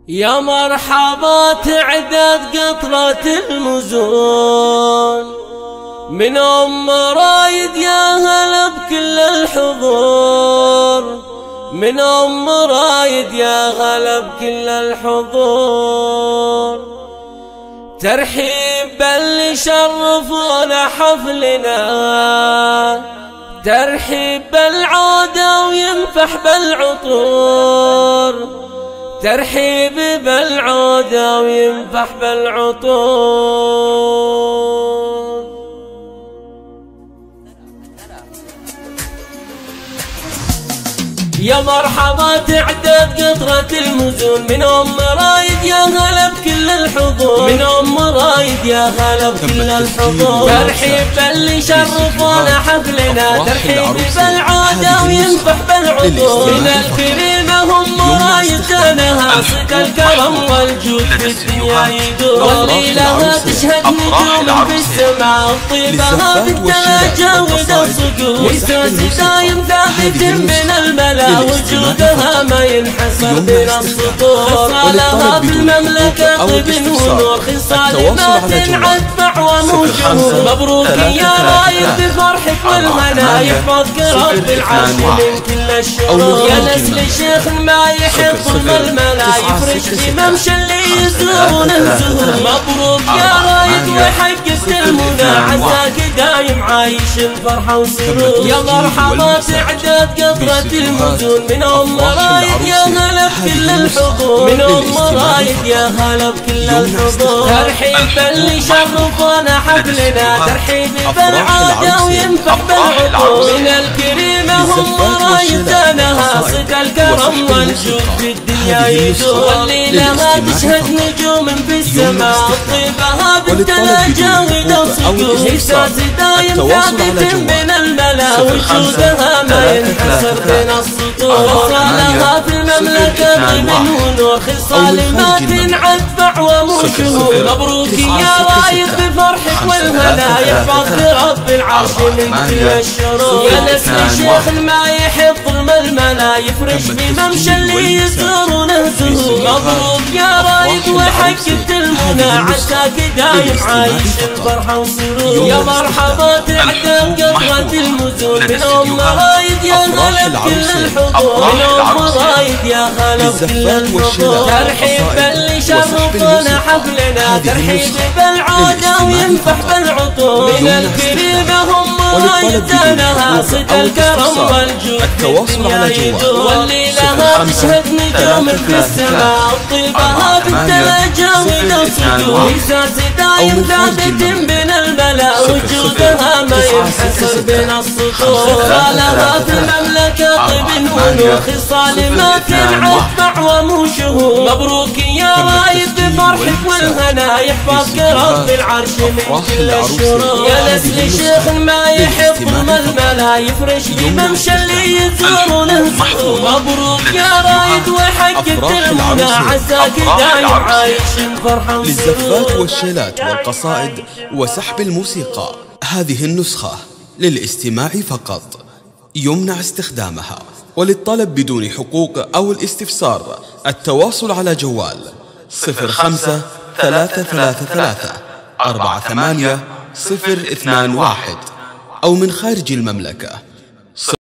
يا مرحبا تعداد قطرة المزون من أم رايد، يا هلا بكل الحضور من أم رايد، يا هلا بكل الحضور. ترحيب باللي شرفونا حفلنا، ترحيب بالعودة وينفح بالعطور، ترحيب بالعودة وينفح بالعطور. يا مرحبا تعداد قطرة المزون من أم رايد، يا هلا بكل الحضور من أم رايد، يا هلا بكل الحضور. ترحيب باللي شرفونا حفلنا، ترحيب بالعودة وينفح بالعطور. من الكريمة هم رايد كانها صك الكرم والجود في الدنيا يدور، والليلة تشهد نجوم في السماء طيبها بالتلاجاود الصقور. وسوس دايم ثابت من الملا، وجودها ما ينحصر بين السطور. خصالها في المملكة طيب ونور، خصال ما تنعتبع وموجود. مبروك يا رايد بفرحك والهنا، يحفظك رب العرش من كل الشرور. يا نسل الشيخ ما يحب الملا، يفرش بممشى اللي يزورونه الزهور. مبروك يا رايد وحققت المنى، عساك دايم عايش الفرحة والسرور. يا مرحبا تعداد قطرة المزون من أم رايد، يا هلا بكل الحضور من أم رايد، يا هلا بكل الحضور. ترحيب باللي شرفونا حفلنا، ترحيب بالعودة وينفح بالعطور. من الكريمة هم رايد كانها صك الكرم والجود في الدنيا يدور، والليلة تشهد نجوم في السماء طيبها بالتلاجاود الصقور. إحساس دايم ثابت من الملا، وجودها ما ينحصر بين السطور. خصالها في المملكة طيب ونور، خصال ما تنعتبع ومشهور. مبروك يا رايد بفرحك والهنا، يحفظك رب العرش من كل الشرور. يا نسل الشيخ ما يحب ظلم الملا، يفرش بممشى اللي يزورونه الزهور. مبروك يا رايد وحققت المنى، عساك دايم عايش الفرحة والسرور. يا مرحبا تعداد قطرة المزون من أم رايد، يا هلا بكل الحضور من أم رايد، يا هلا بكل الحضور. ترحيب باللي شرفونا حفلنا، ترحيب بالعودة وينفح بالعطور. من الكريمة هم رايد كانها صك الكرم والجود في الدنيا يدور، والليلة تشهد نجوم في السماء طيبها بالتلاجاود الصقور. إحساس دايم ثابت بين الملا، وجودها ما ينحصر بين السطور. خصالها في المملكة طيب ونور، خصال ما تنعتبع ومشهور. مبروك يا رايد بفرحك والهنا، يحفظك رب العرش من كل الشرور. يا نسل الشيخ ما يحب ظلم الملا، يفرش بممشى اللي يزورونه الزهور. مبروك يا رايد وحققت المنى، عساك دايم عايش الفرحة والسرور. للزفات والشيلات والقصائد وسحب الموسيقى، هذه النسخة للاستماع فقط، يمنع استخدامها. وللطلب بدون حقوق أو الاستفسار التواصل على جوال 05-333-48021 أو من خارج المملكة